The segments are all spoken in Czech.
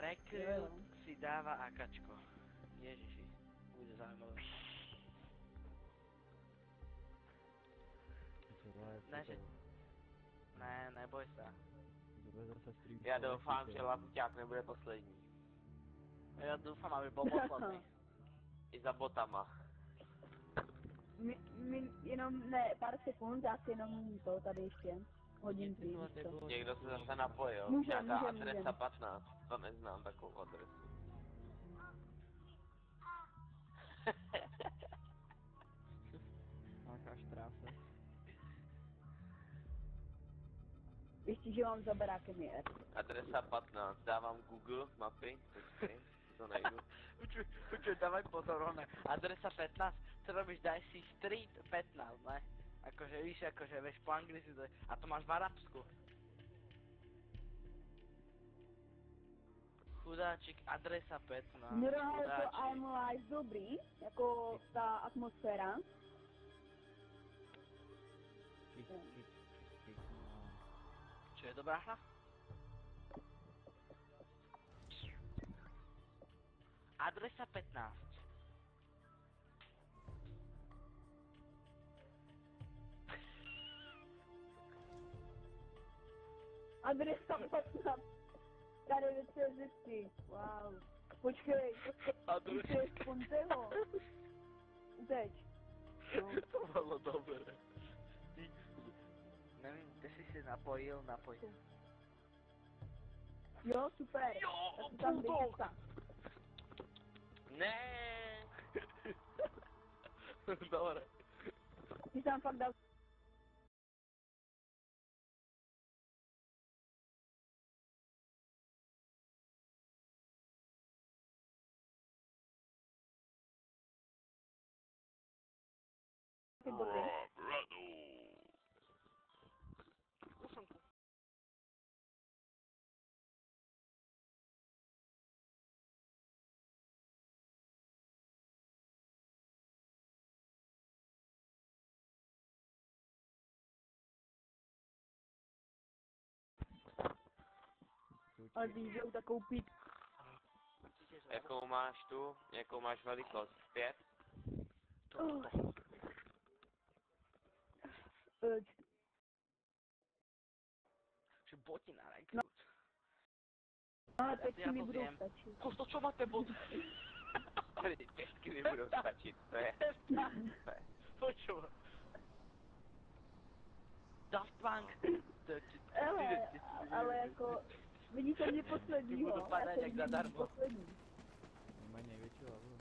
Michael si dáva AKčko. Ježiši, bude zaujímavé. Ne, neboj sa. Já doufám, že Labuťák nebude poslední. Já doufám, aby bol posledný. I za botama. Jenom ne, pár sekund, já si jenom to tady ještě hodím dřív. Někdo se zase napojil. Můžem, Nějaká můžem, adresa můžem. 15. To neznám takovou adresu. Nějaká štrása. Ještě, že mám za barákem je. Adresa 15. Dávám Google mapy. Počkej, to najdu. Počuj, dávaj pozor, ne. Adresa 15, co robíš, daj si street 15, ne? Akože víš, akože vieš po anglicky to je, a to máš v arabsku. Chudáčik, adresa 15, No, to chudáčik. I'm Live dobrý, jako ta atmosféra. Čo je dobrá hra? Adresa 15. Adresa 15. Tady ve CZky, wow. Počkej, Adresa. ty jsi Ponteho. Uteč. No. To bylo dobré. Ty, nevím, kde jsi se napojil, napoj. Jo, super. Jo, Tak tam bulldog. dej Ne. Dobré. Ty tam fakt dal. Ty blbě. Ale víš, že takovou pít. Jakou máš tu? Jakou máš velikost? 5? Že boti na rekrut. Ale teď Já mi to budou vím. stačit. To čo máte bot? Tady 5 nebudou stačit, to je. Počuva. Daft Punk. Ale jako, vidíte mě posledního. Ty budu padat já jsem jak zadarmo. poslední. Mají největší lavu.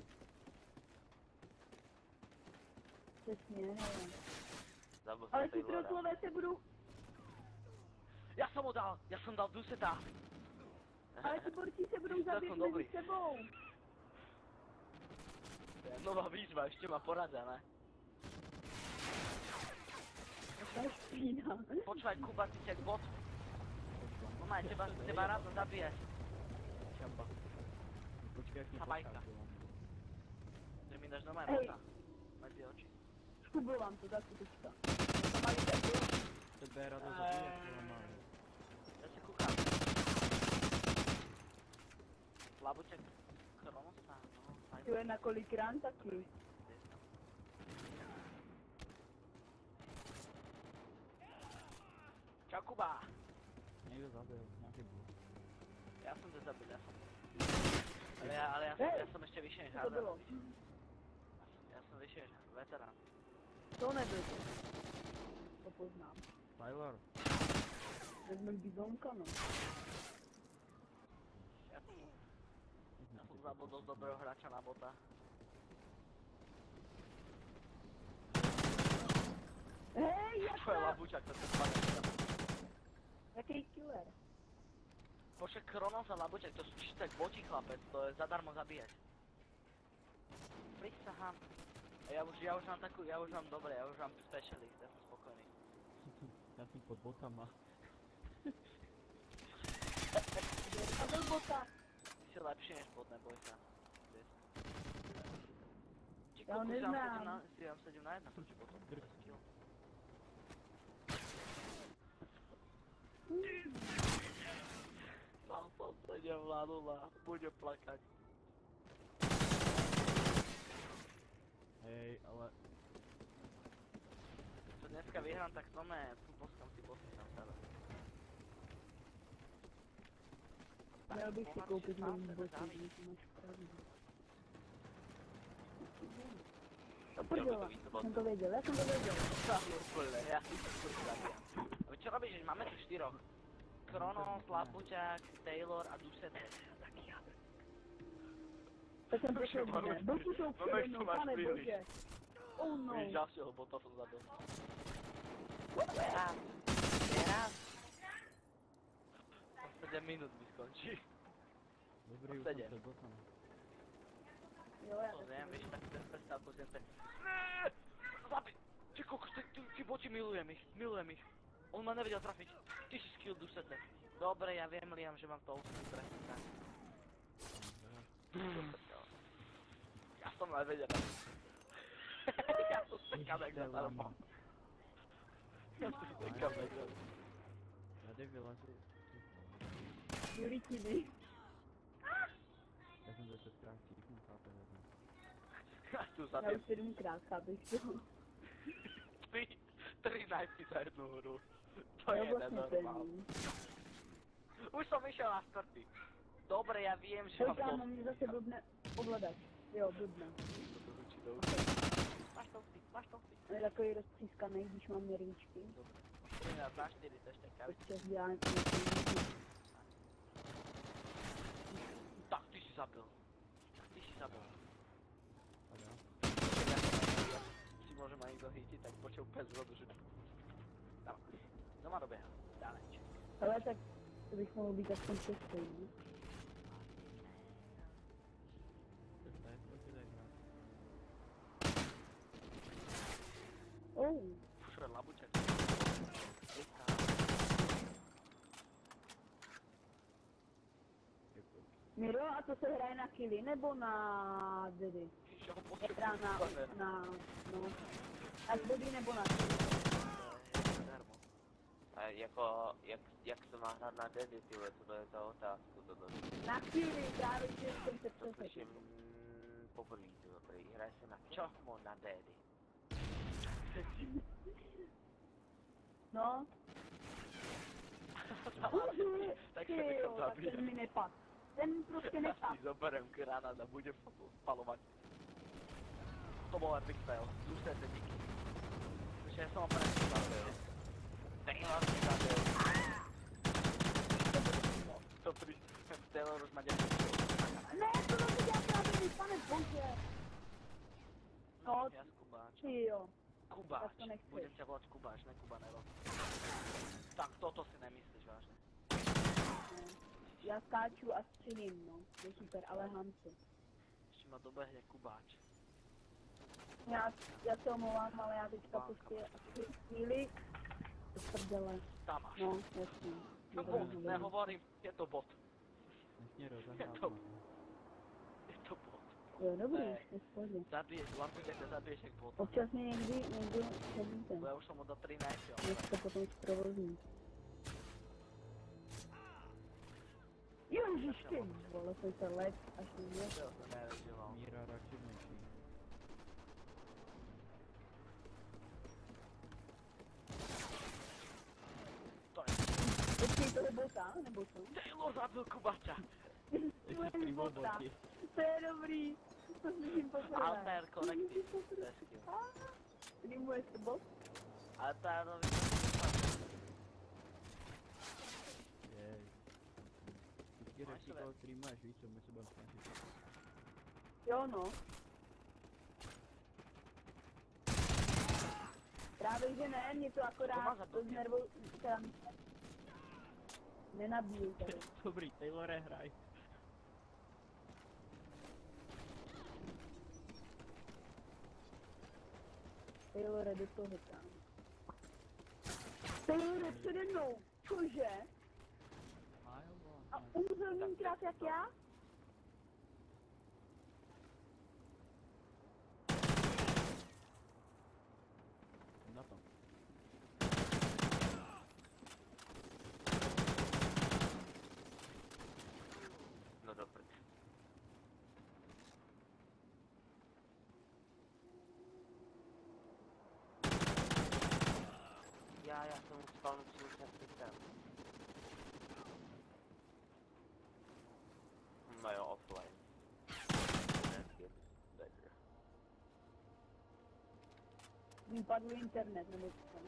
Přesně, hele. Zabыл Ale jsem ty Taylora. trotlové se budou, Já jsem dal Duseta. ale ty borci se budou To zabít jsem dobrý. mezi sebou. To je nová výzva, ještě má poradza, ne? To je špína. Počúvaj, Kuba, ty si jak bot. No maj, teba rád zabije. Čamba. Počkej, jak mě Habajka. potkáš, jo. Že mi dáš doma Hej. bota. Mezi oči. Škubil vám to, tak to teďka. Tebe je rado zabíjet, co máme. Já se koukám. Labuček. Kronosa, no. Fajn. To je na kolikrát taky. Čau Kuba. Někdo zabil, nějaký bůh. Já jsem to zabil, já jsem ještě vyšší než Co to bylo? Já jsem vyšší než veterán. To nebyl to. To poznám. Tyler. Vezmem bizonka, no. Já jsem zabil dost dobrého hráča na bota. Hej, To je jaka! Labučak, to se spadne. Jaký killer? Počkej, Kronos a Labuček, to sú čisté boti, chlapec, to je zadarmo zabíjať. Prisahám. Ja už mám takú, ja už mám dobre, ja už mám specialist, ja som spokojný. Já jsem pod botama. A byl bota. Ty si lepší než bot, neboj sa. Já ho neznám. Si vám sedím na jedna proti botom. Drž. Skill. Mám posledně nevládla, bude plakať. Hej, ale Co dneska vyhrám, tak to ne, poskám si posílám sebe. Měl bych si koupit nový boty, když máš pravdu. To prdela, jsem to věděl, já jsem to věděl. Já si to furt zabijam. A čo robíš, že máme tu 4. Kronos, Labuťák, Taylor a Dusete. Tak jsem prošel dne, boty jsou přede mnou, pane bože. Oh no. Víš, ďalšieho bota som zabil. Teraz. 7 minút mi skončí. dobrý, už Sedě. jsem před botem. Jo, já To taky. viem, víš, tak ten prestávku sem ten. Zabij! Ty kokos, ty boti milujem ich. On ma nevedel trafiť. Ty si skill Dusete. Dobre, ja viem, Liam, že mám to ústný presne tak. Ja som nevedel. Ja to stekám jak zadarmo. Ja to stekám jak zadarmo. Tady vylezl. Juri tiby. Já jsem to 6krát cíknul, chápe, že ne? Ja tu Já zabijem už 7krát, chápeš to? 3 knifey za jednu hru. To Je je vlastně nenormál. ten. Už som išiel na 4. Dobre, ja viem, že Hej mám to. kámo, mě zase blbne ovladač. Jo, blbne. Máš to si. On je takový roztřískaný, když mám měrničky. 13 na 4, to ešte kavič. Občas dělám Tak, ty si zabil. A já? Si môžem aj niekto chytiť, tak počul pes vodu, že... Dávaj. No má dobieha. Dávaj. ale tak to bych mohl být aspoň šestý, ne? To je proti tak hrát. Oh, Fred Labuček. Miro, a to se hraje na killy nebo na dedy? Čo ho Teda na, no, na body nebo na killy? Zadarmo. A jako, jak se má hrát na dedy, tyhle, co to je za otázku, tohle. Na killy, právě že jsem se To slyším přesvědčil. poprvé, tyhle, prý. Hraje se na Čo? Kimo na dedy. No, Tak ty sa nechám jo, tak zabíjať. ten mi nepad. Ten prostě Ja nepad. si zoberiem granát a budem spalovať. To bol epic fail. Dusete díky. Takže ja som ho presne zabil. Taylor si zabil. Dobrý. Taylor už má 10 kill. Ne, to zase dělá právě vy, pane bože. No, Ja s Kubáč. ty jo. Kubáč. Tak to nechceš. Budem ťa volať Kubáč, ne Kubanero. Tak toto si nemyslíš vážne. Ne. Já skáču a střelím, no. Je super, ale Hanco. Ešte ma dobehne Kubáč. Já se omlouvám, ale já teďka prostě asi chvíli do prdele. Tam máš. No, jasně. No bot, nehovorím, je to bot. Nesmí Je rozehrát. to- no. Je to bot. Jo, dobrý, Ne. je v pohodě. Zabiješ, Labuťak ťa zabiješ jak bot. Občas mě někdo přebíte, Bo ja už som mu do 13. než to potom zprovozní. Ježiš, ty vole, jsem se let až mě. To som nerežoval. Míra radši menší. To je. Počkej, to je bota, nebo co? Taylor zabil Kubača. To Ještě je primo bota. boty. To je dobrý. To slyším poprvé. Alter Collective. To je skill. Streamuješ to bot? Altarovi. Jej. Vždycky Máš řekni, to koho streamuješ, víš co, my se budeme snažit. Jo, no. Právě, že ne, mě to To má akorát za to blbě. znervou... Teda... Nenabíju tady. Dobrý, Taylore, hraj. Taylore, do toho tam. Taylore, přede mnou. Cože? A jo, bo. A umřel mínkrát jak já? Na tom. do prd. Já jsem spawnu příliš na systém. No jo, offline. That gets better. Vypadl internet nebo co?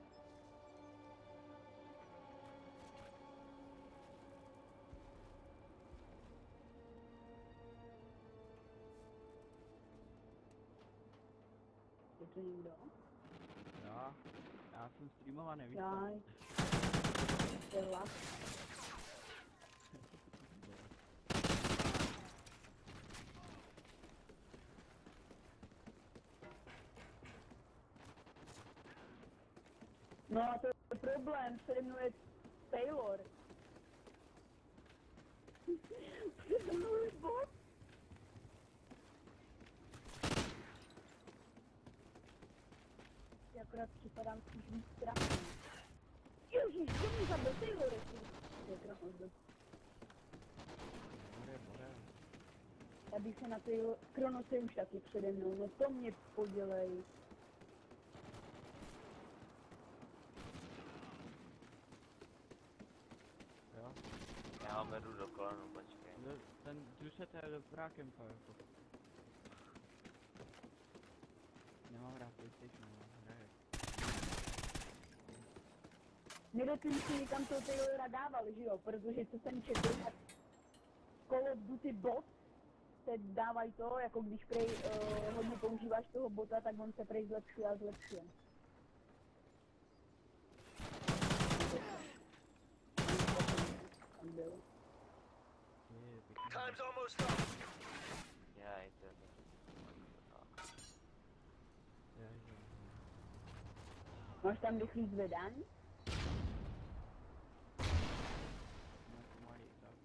Je to někdo? Já jsem streamovaný, víš co? Jaj. To je hlas. No a to je problém, se jmenuje Taylor. Přede mnou je bot. Já akorát připadám spíš víc strašný. Ježíš, to mě zabil Taylor, jestli. To je krásný. More. Já bych se na Taylor... Kronos je už taky přede mnou, no to mě podělej. Jo? Já ho vedu do kolenu, počkej. Ten Duset je dobrá kempa, jako. Nemám rád PlayStation, no, hraje. Někdo ty si někam toho Taylora dával, že jo? Protože co jsem četl, tak Call of Duty bot se dávají to, jako když prej hodně používáš toho bota, tak on se prej zlepšuje a zlepšuje. Tam byl. Je pěkný. Time's almost up. Jaj, to je to. Je. Máš tam rychlý zvedání? Nějak malý, tak.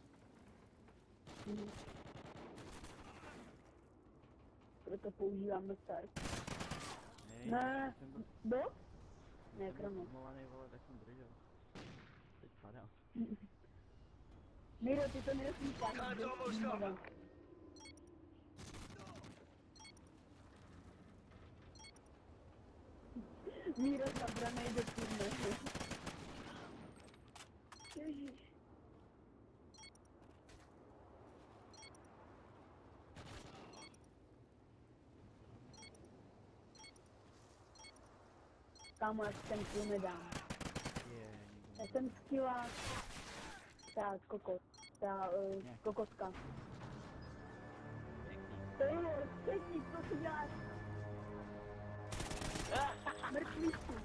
Proto používám Dostar. Hej, Ne, jsem byl bot? Ne, Kronos. zmluvaný, vole, tak jsem držel. Teď padám. Miro, ty to nesmíš tak. Time's almost up. Míro zabranej do turné. Ježíš. Kámo, já si ten kill nedám. Já jsem skilla... Ta kokos. Ta kokoska. Taylor, třetí, co si děláš? Mrtvíčku.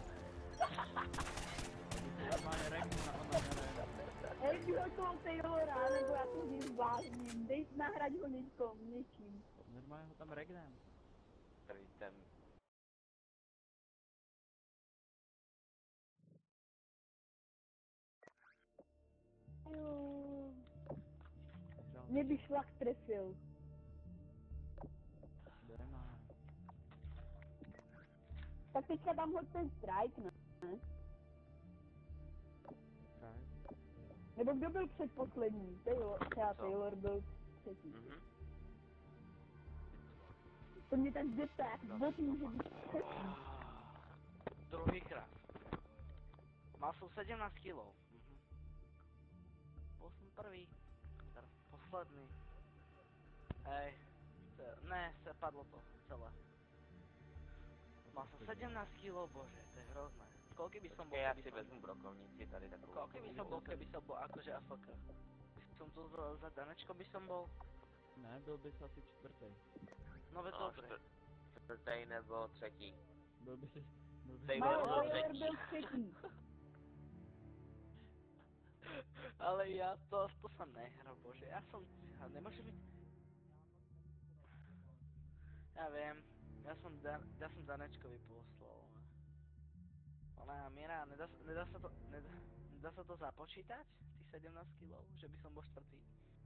Normálně regnu na ono nere. Hej, ho toho Taylora, nebo já to nezvládním. Dej, nahrať ho něčím. Normálně ho tam regnem. Tady ten. Jo. Mě by šlak trefil. Nemá. Tak teďka dám hoď ten strike, ne? Nebo kdo byl předposlední? Taylor, třeba Co? Taylor byl třetí. Mhm. To mě tak zeptá, jak bot může být třetí. Druhýkrát. Mal som 17 kg. Bol som prvý. Teraz posledný. Hej. Ne, se padlo to celé. Mal som 17 kg, bože, to je hrozné. Koľký by som bol, Počkej, já keby si som... vezmu brokovnici tady takovou. Koľký by som bol, keby som bol akože AFK? By som tu za Danečko by som bol? Ne, byl bys asi čtvrtý. No veď No, dobre. čtvrtý nebo třetí. Byl bys... Taylor byl Taylor třetí. byl třetí. Ale ja to som nehral, bože, ja nemôže byť... Ja viem, ja som Danečkovi poslal. Ona, Mira, nedá sa to započítať? Tých 17 kg, že by som bol štvrtý.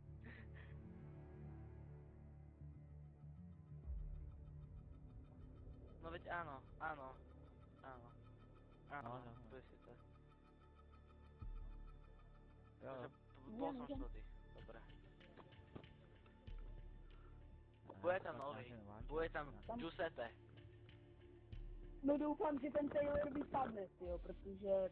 No veď áno. No. Bude si to. Jo. Takže bol som štvrtý, dobre. Bude tam nový. Bude tam Giuseppe. No doufám, že ten Taylor vypadne, jo, protože...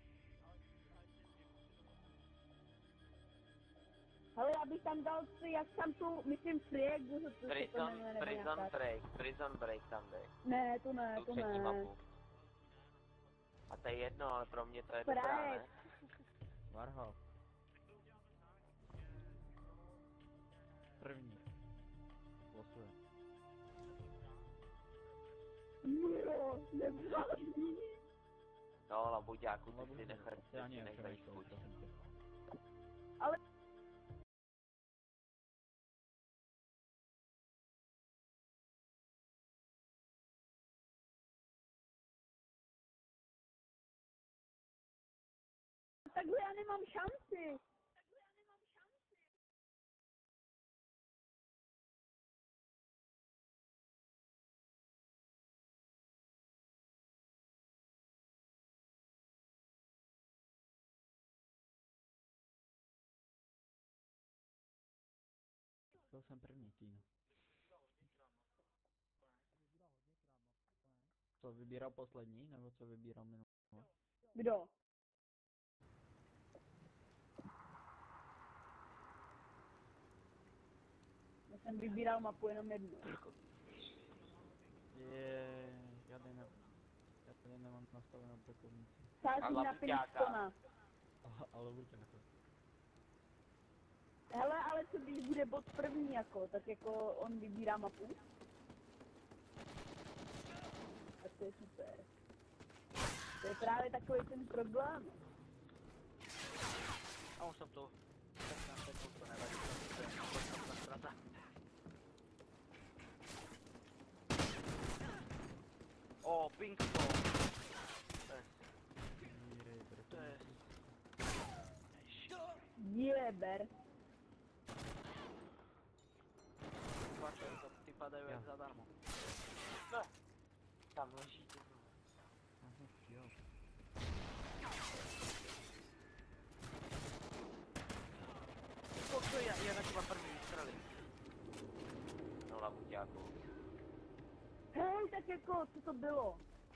Ale já bych tam dal, jak tam tu, myslím, Friek, co to se to jmenuje, nebo nějaká. Prison Break tam dej. Ne, to ne, Tu to třetí ne. mapu. A to je jedno, ale pro mě to je dobrá, Friek. ne? Warhol. První. Losuje. Jo, nevzadní. No, labuďáku, Ale ty si budu, necháš, já ani ty necháš nepřemýšlel, chuť. prosím tě. Takhle já nemám šanci. Byl jsem první, Týno. Co vybíral poslední, nebo co vybíral minulý? Kdo? Já jsem vybíral mapu jenom jednu. Já tady nemám nastavenou brokovnici. Sázím na labuťáka. Filipstona. Ale buď jako. Hele, ale co když bude bod první jako, tak jako on vybírá mapu? Tak to je super. To je právě takový ten problém. A už jsem tu. Tak na sekundu, to nevadí, to je naprosto strata. O, Pinkstone. To je... Jeber. Plačuj, to ty padají jak zadarmo. No, tam leží ty. Jo. Počuj, já na teba první střelím. No, labuťáku. Hej, tak jako, co to bylo?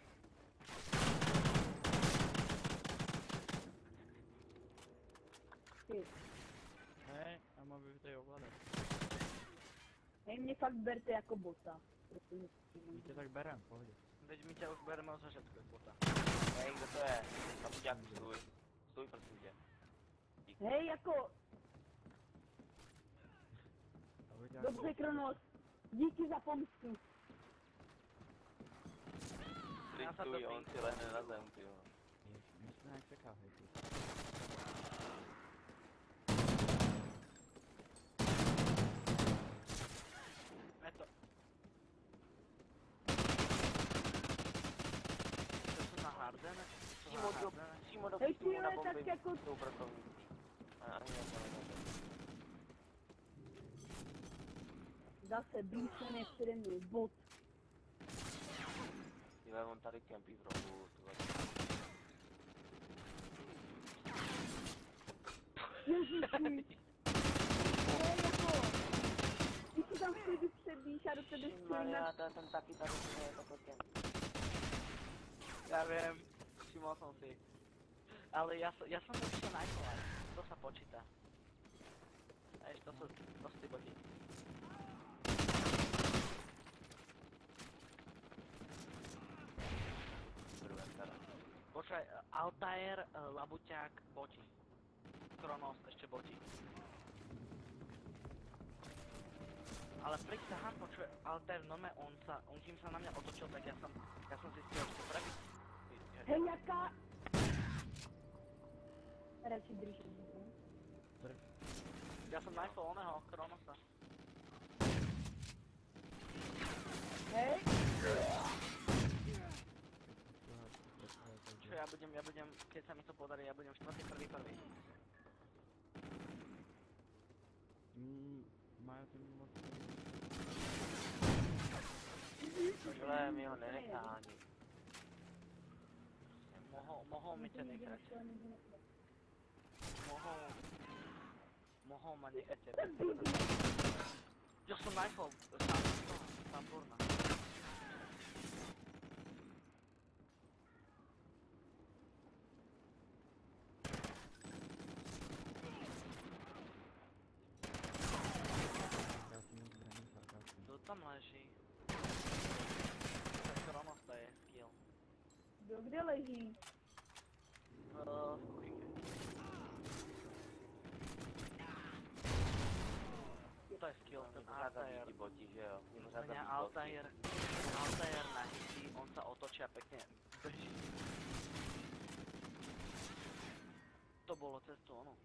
Ty, Hej, já mám vyvitej ovládat. hej, mě fakt berte jako bota. Protože... My tě tak berem, v pohodě. Teď my tě už bereme od začátku, jak bota. Hej, kdo to je? Labuťáku, stůj. Stůj, prosím tě. Hej, jako, dobře, Kronos. Díky za pomstu. Stůj, stůj, on si lehne na zem, ty jo. My jsme nějak čeká, hej, ty. Je to... To jsou na Hardene? Přímo do Hej, kostýmu na ty, bomby tak jako- jsou brokovníci. Ani já to nevím. Zase Beeson je přede mnou, bot. Tyhle, on tady kempí v rohu, tyhle. Ježiši. Hej, jako, když si tam chvíli přebíš a do tebe stůj Maria, na... to jsem taky tady, to je takhle kempí. Já vím, všiml jsem si. Ale já jsem to vyšel na iPhone, to se počítá. Víš, to jsou ty boti. Druhé teda. Počkaj, Altair, Labuťák, boti. Kronos, ještě boti. Ale pryč sahám, počkaj, Altair, no on tím se na mě otočil, tak já jsem zjistil, že to praví. Hej, jaká... Radši držím. Já jsem našel oného, Kronosa. Hej, Čo, ja budem, keď sa mi to podarí, ja budem 4.1.1. Majú tým moc... Tohle mi ho nenechá ani. Mohol mi ťa nechať. Mohol ma nechať tebe. Ja som našel sám tam leží? Tak Kronos to je skill. Kdo kde leží? V kuchyni. To je skill, ten Altair. Ti boti, že jo? Mňa Altair nachytí, on sa otočí a pekne beží. To bolo cez to ono.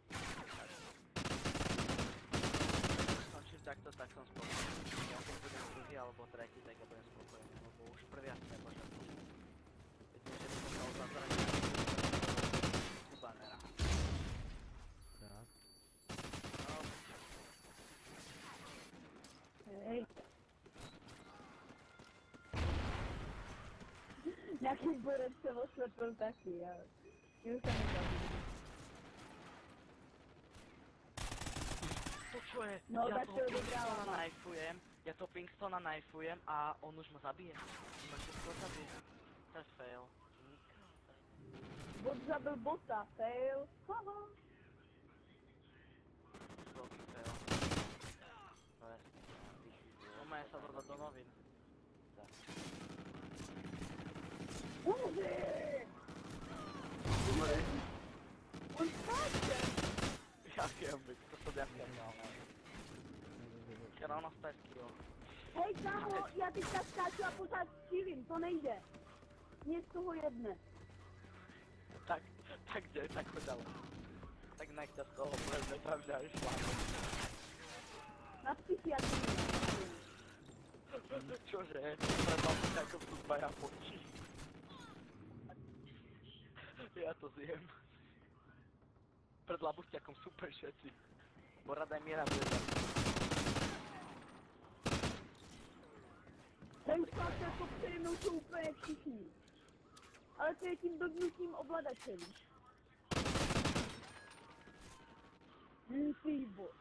Skončím takto, tak som spokojný. Ja keď budem druhý alebo tretí, tak ja budem spokojný, lebo už prvý asi nemôžem počuť. Vidím, že by som sa odzazrať u banera. Tak. No, Hej. Nějaký borec se oslepil taky, ale už se mi zabili. to čo je? No, Ja tak toho to je Pingstona dobrá. knifeujem, ja toho Pingstona knifeujem a on už ma zabije. On ma všetko zabije. To je fail. Bot zabil bota, fail. Haha. Veľký fail. No jasně. Máme sa dodať do novín. Umři! On skáče! Ja viem, to som ja mal. Kronos to je skill. Hej kámo, já teďka skáču a pořád střílím, to nejde. Mě z toho jedne. Tak choď ďalej. Tak nech ťa z toho plezne, tam že aj šlápem. Na psychi jak Čože? Predal si ako tu dvaja počí. Ja to zjem. Pred labustiakom super všetci. Borada je miera bude zabít. Ten skáče jako přede mnou jsou úplně všichni. Ale to je tím blbnutím ovladačem. Ty bot.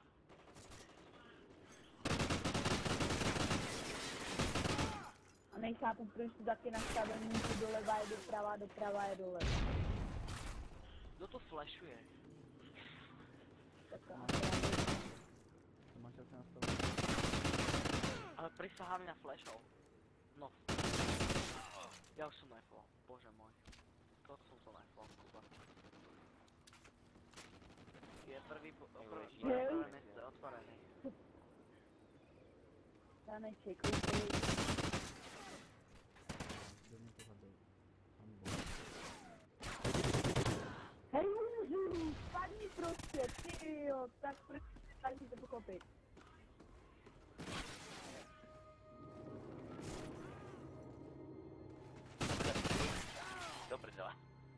A nechápu, proč to taky nastavení, že doleva je doprava je doleva. Kto to flashuje? Taková To máš asi nastavené. Ale prisahám na flashov. No. Ja už som knifol. Bože môj. Koľko som to knifol, Kuba? Je prvý mieste otvorený. Taneček, úplně. Kdo mě to zabil? Tam byl. Hej, můžu, spadni prostě, ty jo, tak prostě spadni to pochopit. Do prdele.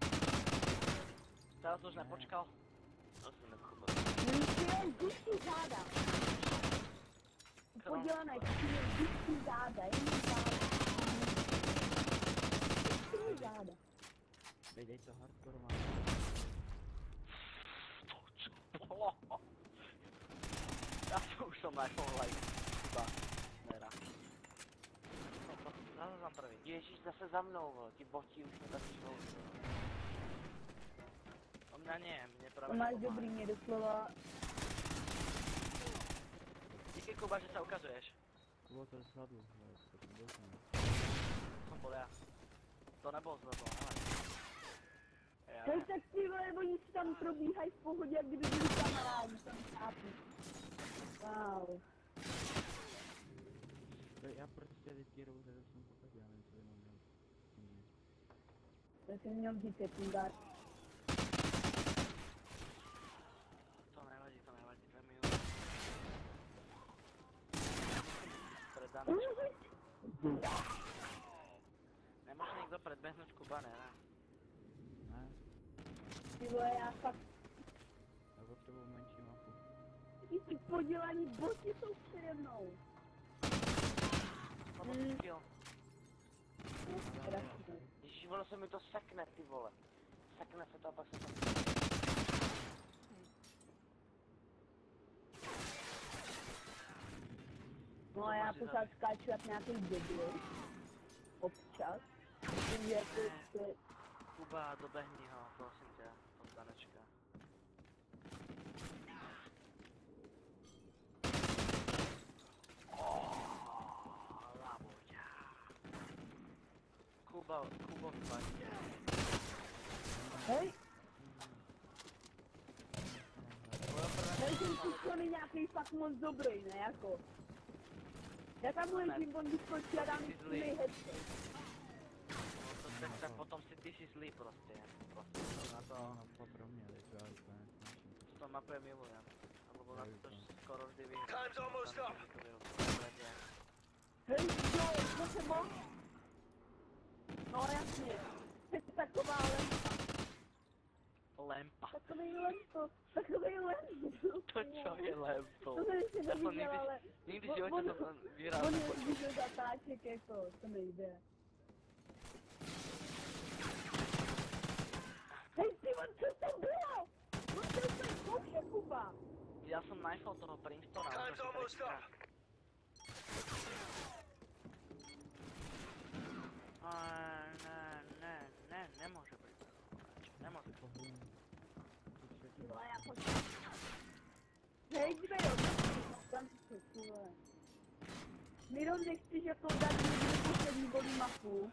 Teraz už nepočkal. To jsem nepochopil. Musím duší záda. Podělané, duší záda, jen záda. Duší záda. Dej to hardcore má. Ja už som knifol like Kuba. Nera. Zase som prvý. Ježíš, zase za mnou, vole. Ti boti už mě taky švou. O mňa nie, mne To práve máš nepomáha. dobrý, mě doslova. Díky Kuba, že sa ukazuješ. Bylo to zadu, ale to byl jsem. Som bol ja. To nebol zvedlo, nevadí. Ja Hej, ne. tak ty vole, oni si tam probíhají v pohodě, jak kdyby byli kamarádi, tam chápu. Wow. Já prostě vždycky rouze, že jsem popadl, já nevím, co by mám dělat. To jsem měl vzít sekundár. To nevadí, 2 minúty. Predané. Nemôže nikto predbehnúť Kuba, ne? Ne, Ty vole, já fakt, já potřebuji menší mapu. ty podělaní boty jsou přede mnou. Lebo to skill. Strašné. Ježíš, ono se mi to sekne, ty vole. Sekne se to a pak se to... No a já pořád skáču jak nějaký debil. Občas. Protože to je... Kuba, dobehni ho, prosím ťa, poddanečka. Kubovi vadí. Hej! Hej, ten Tucson je nějaký fakt moc dobrý, ne jako. Já tam ležím, on vyskočí a dám mi headset. No to potom si ty si zlý prostě. Na to, No, pro mě, teď já úplně nesnáším. to mapuje milujem. Lebo na to skoro vždy vyhrám. Time's almost up. Hej, jo, zase moc? No jasně. Teď taková lempa. Lempa. Takový lempo. To čo je lempo? To jsem ještě To jsem neviděl, ale... nikdy v životě to vyhrál. On je viděl zatáček jako, to nejde. Hej, Simon, co to bylo? On se úplně kouše, Kuba. Já jsem najfal toho Princetona. Time's almost up. Nemůže být. Nemůže. Hej, Dvejo, tam se kule. Miron, nechceš jako dát někdo poslední bolí mapu?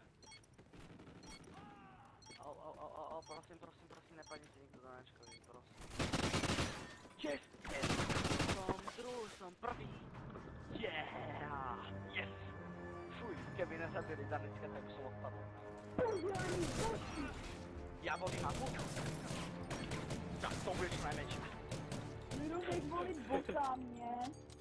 Prosím, nepadni si nikdo do náčkovi, prosím. Čestě! Som prvý! Yeah! Yes! Fuj, keby nezabili Danečka, tak som odpadl. Požádný boží! Já volím mapu? Tak to budeš najmenší. Miron, nech volit bota mě.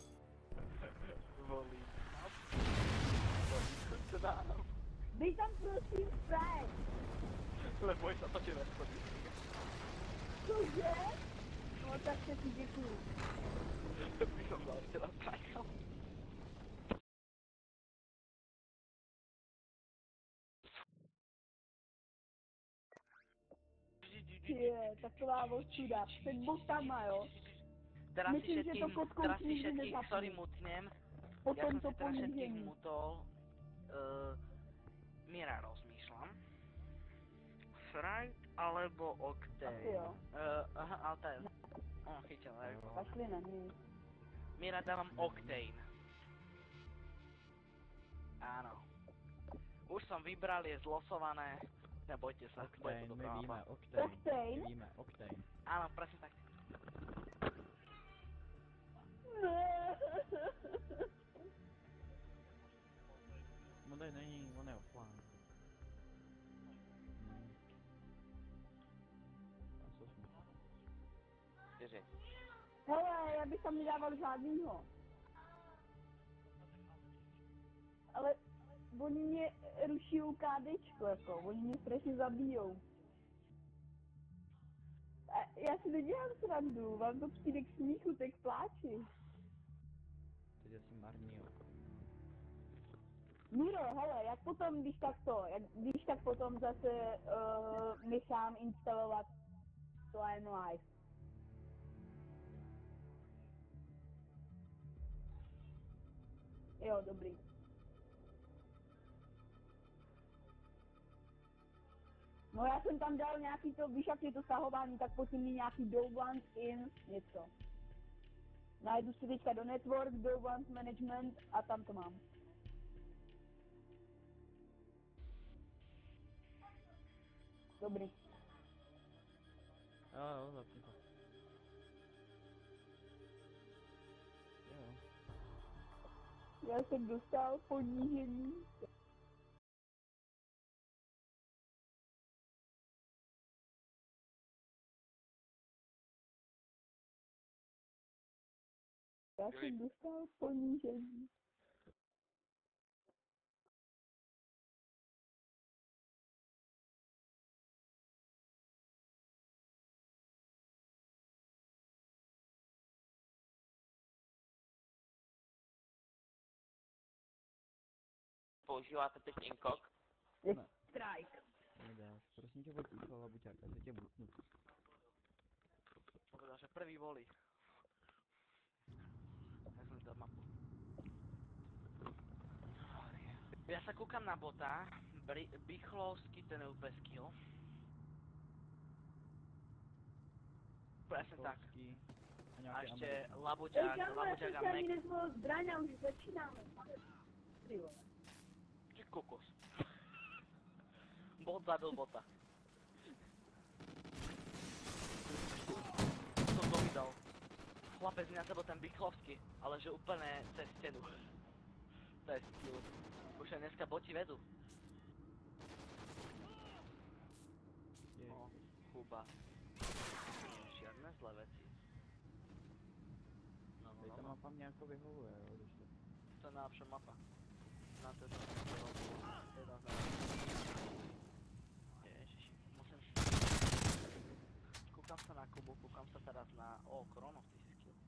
Volím mapu. Co dám? Dej tam prosím fakt. Lebo sa to ti nesplní. Cože? No tak se ti děkuju. Bych som dal ešte raz trajkal. Je, taková ostuda. Před botama, jo. Teraz si Myslím, že to všetkým, fotkou teraz si nikdy všetkých, nezapnu. sorry, mutnem. Potom Ja som to si teraz všetkých ponížení. mutol. Mira rozmýšľam. Frag alebo Octane? Asi jo. Aha, ale to je... chytil, jako. Kašli na ní. Mira, dávam Octane. Áno. Už som vybral, je zlosované. Nebojte sa, Octane, to my dobrá víme, mapa. Octane. Octane? My víme, Octane. Áno, presne tak. On tady není, on je offline. A co jsme? 4. Hele, já bych tam nedával žádnýho. Ale oni mě ruší KDčko, jako, oni mě strašně zabijou. A já si nedělám srandu, vám to přijde k smíchu, tak k pláči. Teď asi marný, jo. Miro, hele, jak potom, když tak potom zase nechám instalovat Line Live. Jo, dobrý. No já jsem tam dal nějaký to, víš jak je to stahování, tak potom mi nějaký Dovant in něco. Najdu si teďka do Network, Dovant Management a tam to mám. Dobrý. Jo, zapni to. Jo. Já jsem dostal ponížení. Já jsem dostal ponížení. Používáte teď inkok? Strike. Nedáš. Prosím tě, pojď ticho, labuťák, já se tě butnu. Povedal, že prvý volí. Ja som dal mapu. Ja sa kúkam na bota. Bichlovský, ten je úplne skill. Presne tak. A ešte Labuťák Já a jsem se ani Mek. nezvolil zbraň a už začínáme. Ty vole. Ty kokos. Bot zabil bota. Som to vydal. Chlapec na sebe ten Byklovský, ale že úplne cez stenu. To je skill. Už aj dneska boti vedú. No, Kuba. Žiadne zlé veci. No, Tady ta mapa mě jako vyhovuje, jo, když to... To je najlepšia mapa. Na to som to robil. Teda za... Ježiši, musím... Kúkam sa na Kubu, kúkam sa teraz na... Kronov, ty si skill.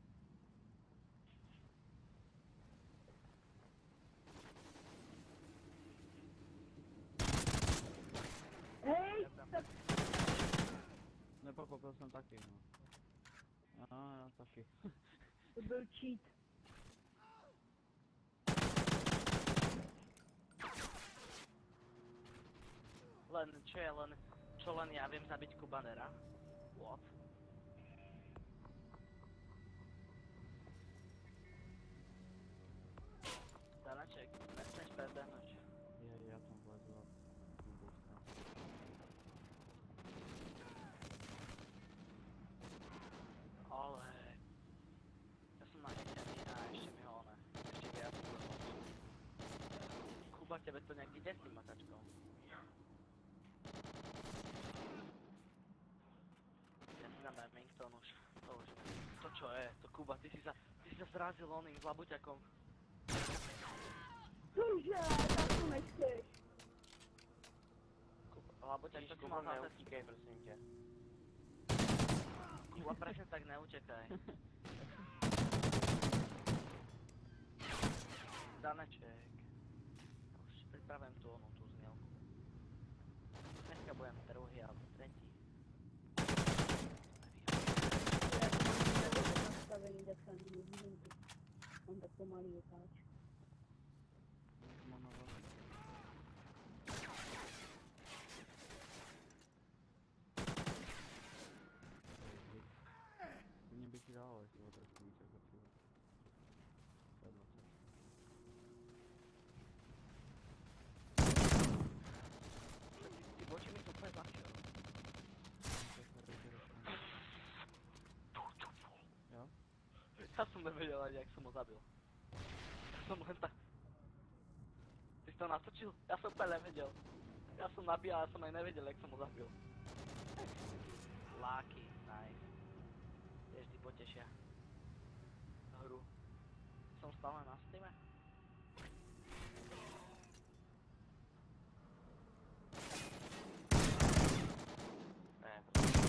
Hej, tak Nepochopil jsem taky, no. Já taky. to byl cheat. Čo len ja viem zabiť Kubanera? What? Danaček, nechceš prebehnúť. Já tam vlezu a druhou stranu. Ale... Ja som nachytený a ešte mi ho ešte viac urobil. Kuba, tebe to nejak ide s tým makačkom? Ja si dám Remington už. To už. To čo je? To Kuba, ty si sa zrazil oným s labuťakom. Cože, tak to nechceš. Labuťak, to ti mal Kuba, zase... neutíkej, prosím tě. Kuba, presne tak neutekaj. Daneček. Už pripravím tú znielku. Dneska budem druhý alebo tretí. Nastavený, tak sa ani nevidím tu. On tak pomalý otáč. Mám na vás. Mě by ti dalo, jestli ho trošku víc jako přijde. To je 20. Ty boči mi to úplne zľahčil. Jo? Ja som nevedel ani, jak som ho zabil. Ja som len tak... Ty si to natočil? Ja som úplne nevedel. Ja som nabíjal, ja som aj nevedel, jak som ho zabil. Lucky, nice. Tiež vždy potešia. Hru. Som stále na Steame? Ne,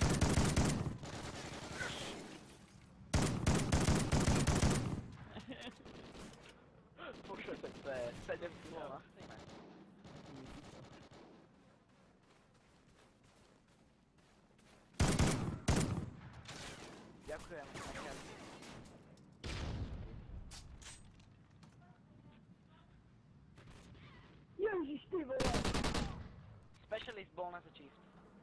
Bože, tak to je 7 kg na Steame. Ďakujem. Ježiš, ty vole. Specialist bonus achieved.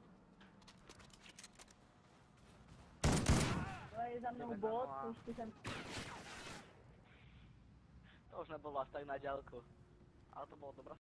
Ale je za mnou bot, už jsem... To už nebolo až tak na ďalku. Ale to bolo dobrá